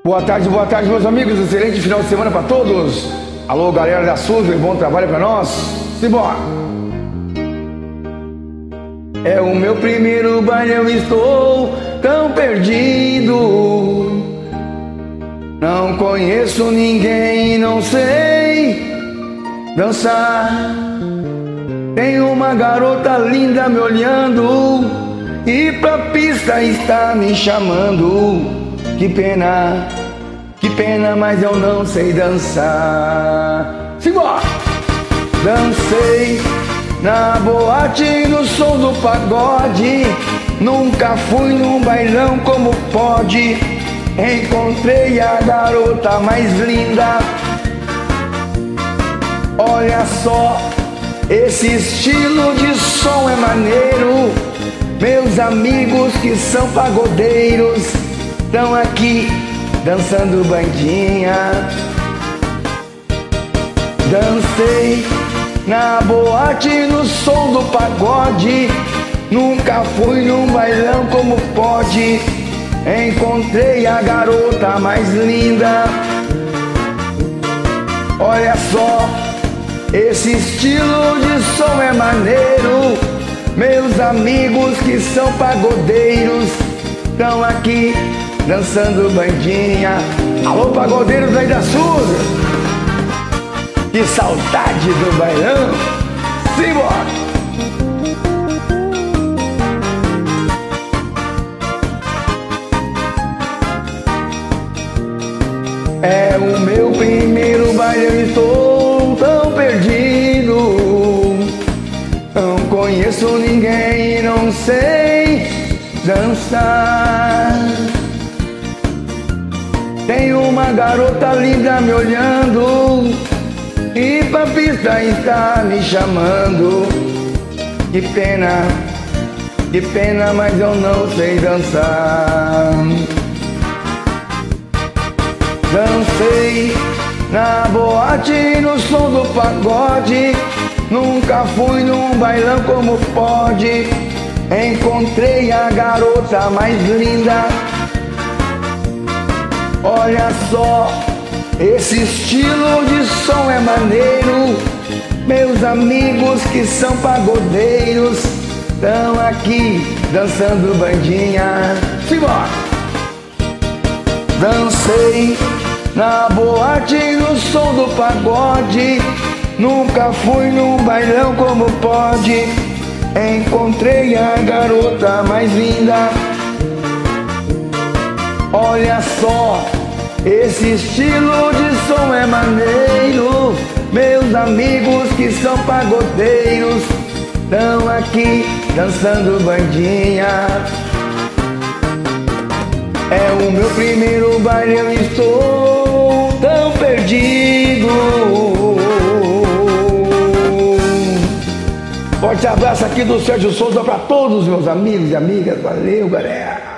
Boa tarde, meus amigos. Excelente final de semana para todos. Alô, galera da Sul, bom trabalho para nós. Simbora! É o meu primeiro baile, eu estou tão perdido. Não conheço ninguém, não sei dançar. Tem uma garota linda me olhando e pra pista está me chamando. Que pena, mas eu não sei dançar. Simbora! Dancei na boate, no som do pagode. Nunca fui num bailão como pode. Encontrei a garota mais linda. Olha só, esse estilo de som é maneiro. Meus amigos que são pagodeiros estão aqui dançando bandinha. Dancei na boate, no som do pagode. Nunca fui num bailão como pode. Encontrei a garota mais linda. Olha só, esse estilo de som é maneiro. Meus amigos que são pagodeiros estão aqui dançando bandinha. Alô, pagodeiros aí da Sul, que saudade do bailão. Simbora! É o meu primeiro baile, eu estou tão perdido. Não conheço ninguém, não sei dançar. Tem uma garota linda me olhando e pra pista está me chamando. Que pena, mas eu não sei dançar. Dancei na boate, no som do pagode. Nunca fui num bailão como pode. Encontrei a garota mais linda. Olha só, esse estilo de som é maneiro. Meus amigos que são pagodeiros estão aqui dançando bandinha. Simbora! Dancei na boate, no som do pagode. Nunca fui num bailão como pode. Encontrei a garota mais linda. Olha só, esse estilo de som é maneiro. Meus amigos que são pagodeiros estão aqui dançando bandinha. É o meu primeiro baile, eu estou tão perdido. Forte abraço aqui do Sérgio Souza para todos os meus amigos e amigas. Valeu, galera!